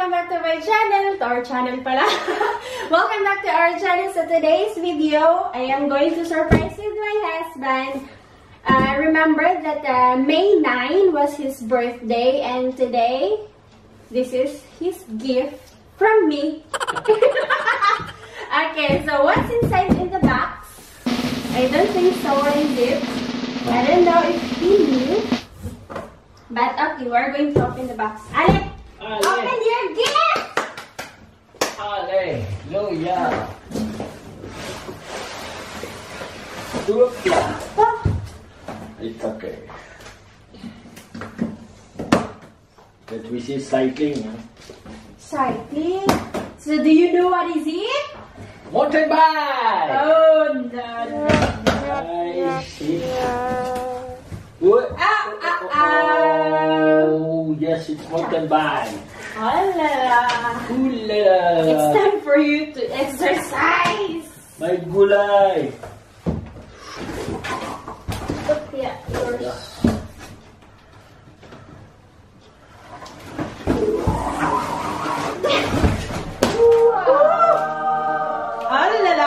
welcome back to my channel, to our channel pala. Welcome back to our channel. So today's video, I am going to surprise with my husband. Remember that May 9 was his birthday, and today, this is his gift from me. Okay, so what's inside in the box? I don't think so. What is it? I don't know if he knew. But okay, we're going to open the box. Ale, open your gift! Hallelujah! Oh. It's okay. But we see cycling. Huh? Cycling? So do you know what is it? Mountain bike! Oh no. I see. Oh, yes, it's mountain bike. oh la la. Ooh la la. It's time for you to exercise. My gulay. Yeah, yours. Oh la la.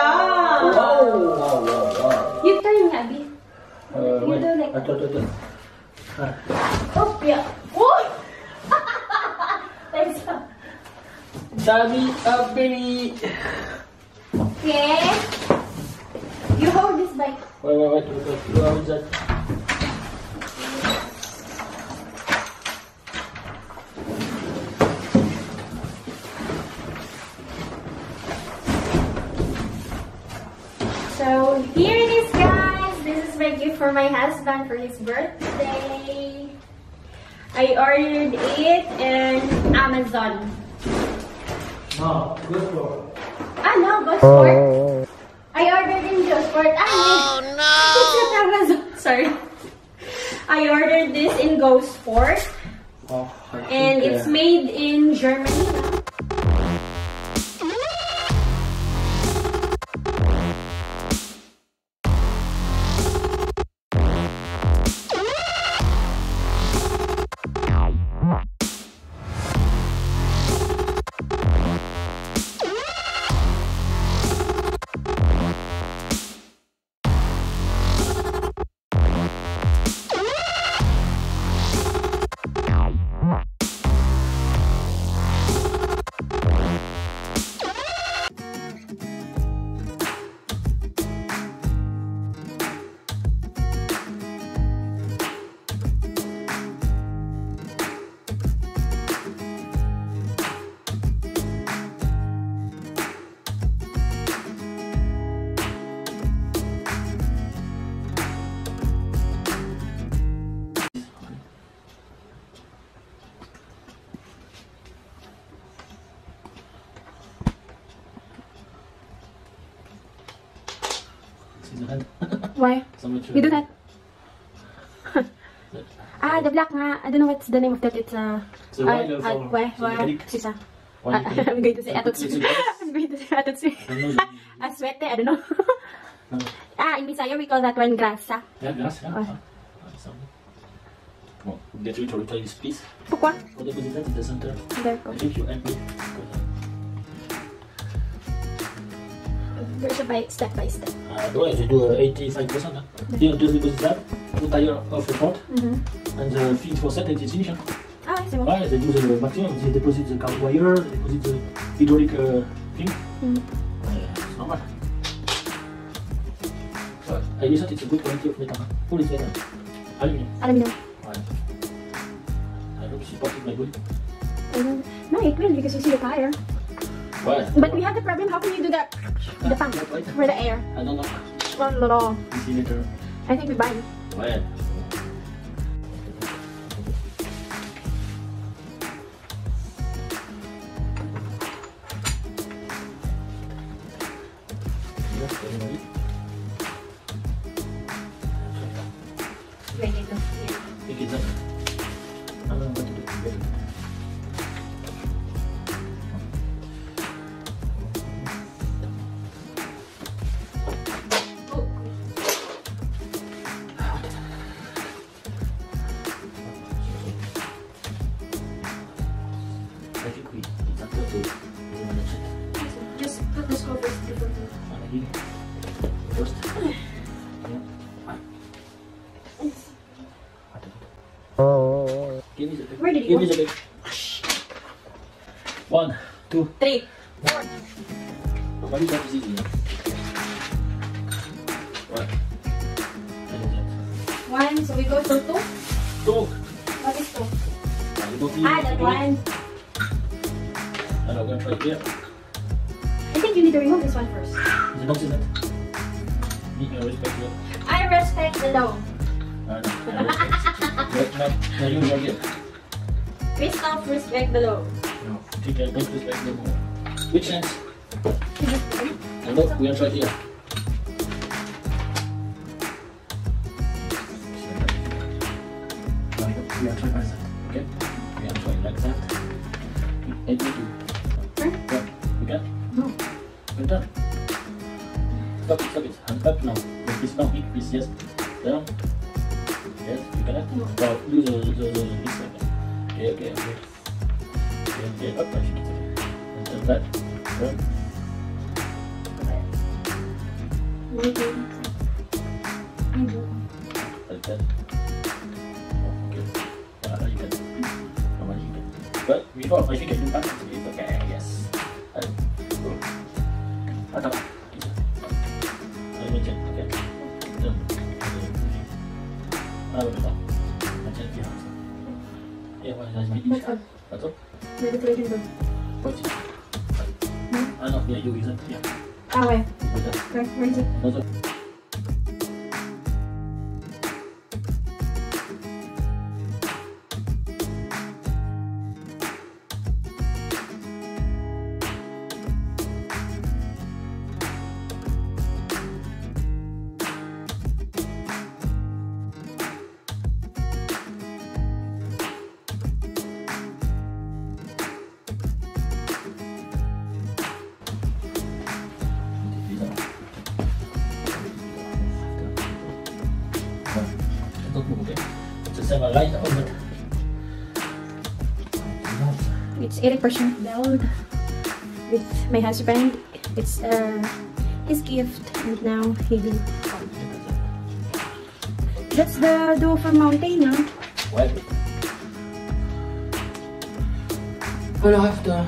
Wow. You turn, Hubby. Wait. do like Ito. Oh, yeah. Oh! Thanks. Dami baby. Okay. You hold this bike. Wait. What is that? So here it is, guys. This is my gift for my husband for his birthday. I ordered it in Amazon. No, GOSPORT. No, GOSPORT. I ordered in GOSPORT. Oh no! It's at Amazon. Sorry. I ordered this in GOSPORT. And it's made in Germany. Why? You do that? The black nga. I don't know what's the name of that. It's Sisa. I'm going to say atotsi. I'm going to say atotsi. Aswete, I don't know. In Bisaya we call that one grasa. Yeah, grasa. Bon, get ready to return this piece. Pourquoi? For deposit that in the center. D'accord. If you empty. There's a bike step by step. Ouais, je do 85%. Here, just deposit that, put tire off the front, and the feet for set and it's finished. C'est bon. Ouais, they do the maximum. They deposit the carbon wire, they deposit the hydraulic thing. It's normal. I guess that it's a good quality of metal. Full is metal. Aluminum. Ouais. I hope support my body. No, it will because you see the tire. Ouais. But we have the problem. How can you do that? The pump for the air. I don't know. No. You see later. I think we buy it. Ouais. Wait, wait, wait. Pick it up. I don't know what to do. I think it's up to check. Just put the scope differently. First. Where did you go? 1, 2, 3, 4. Nobody got this easy, Right. 1, so we go to 2. 2. What is 2? That one. I'm going to try it here. I think you need to remove this one first. The box is that. Need to respect it. I respect the dough. No, you don't get. Christoph, respect the dough. No, I think I don't respect them more. Which sense? No, we're going to try it here. Now we are trying like that. Okay? We are trying like that. And you do. Yeah, we can? No. We're done. Stop it. Hand up now. Please now, please, yes. Down. Yes, you can have. Now, do the this second. Okay. Okay, up, I should say. And then that. Down. Like that. Okay. You can. But before, I think I do that. Okay, yes. Go. Atap. Macam, okay. Macam dia. Ya, macam ni. Betul? Maybe 3 can do. What's it? Ano, yeah, you is it? Yeah. Where? Betul. Where is it? Betul. It's 80% down with my husband. It's his gift, and now he will. That's the dough for mountain, huh? What? I'll have to.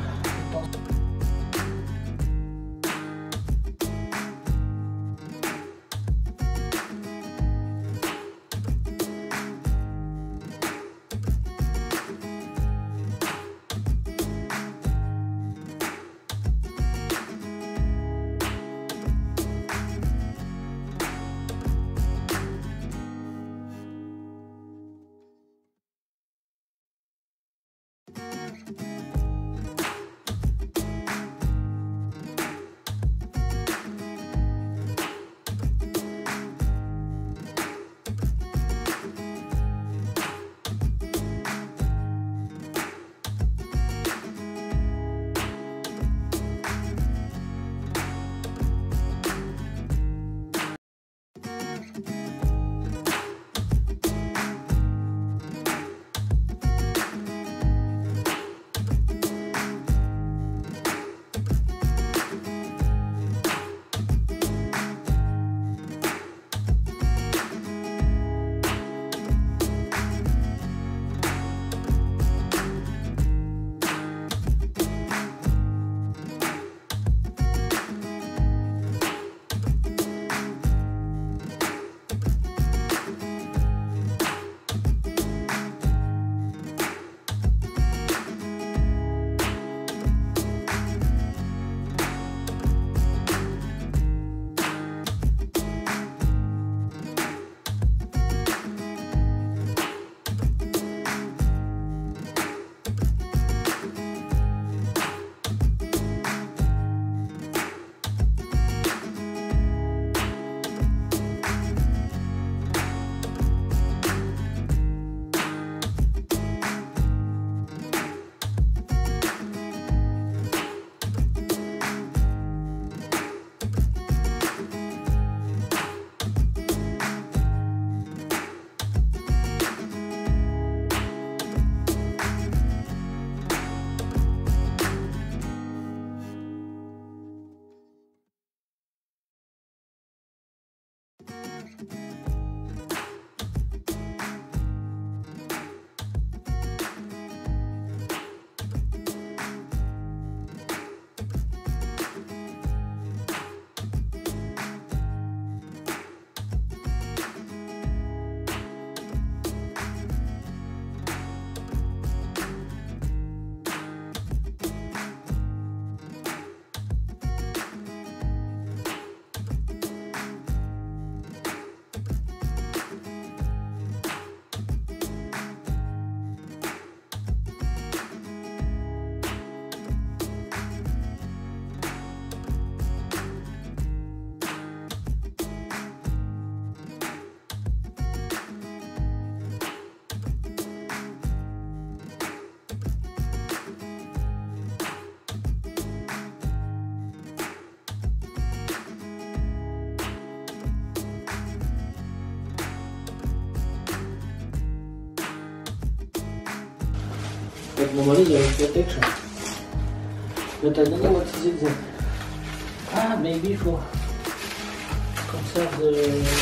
But normally there is protection. But I don't know what is it then. Ah, maybe for conserve the...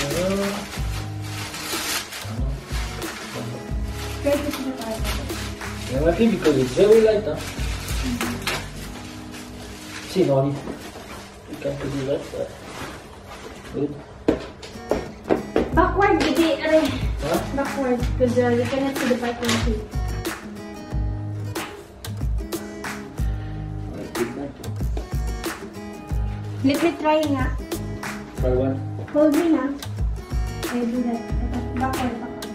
Yeah, lucky because it's very light, huh? See, normally you can't do that, but good. Backward, hindi, aray. Huh? Backward, because you cannot see the pipe on the Let me try nga. Try what? Hold me na. I do that. Backward, backward.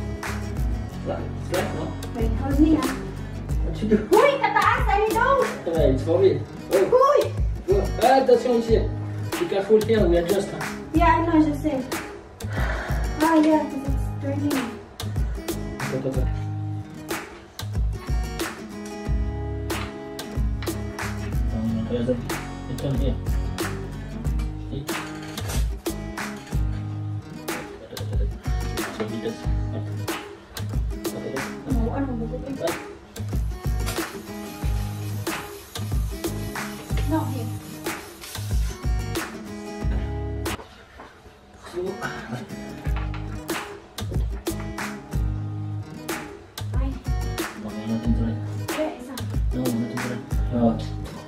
Flat, no? Wait, hold me na. What you do? Uy, tataas! I know! Yeah, it's for me. Oh, Uy! go. Ah, attention ici. Be careful here, we adjust. Huh? Yeah, I know, je sais. Ah, yeah, because it's turning. Attends. Turn here. See? So we just... Oh, ano mo ba? No, here. So... Ay. Okay, nothing to write. Where is that? No, nothing to write. No.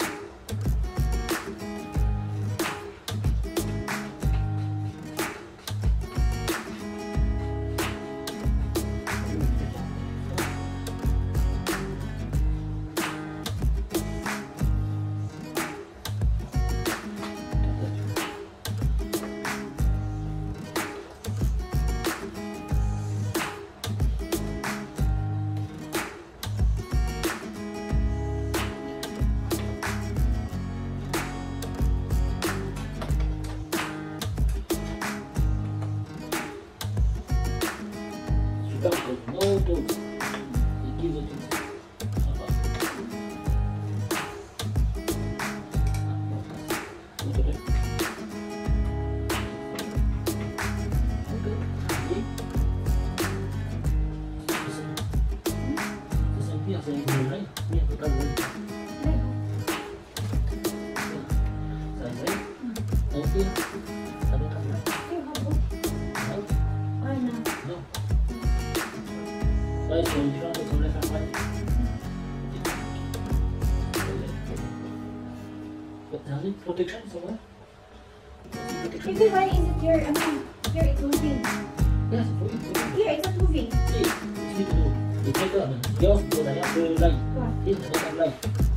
No tools. He gives it to me. Protection somewhere? Maybe why is it here? Here it's moving. Yes, for it. Here it's not moving. See, it's me to do. It's better. Yours because I have the light. What? Here I don't have light.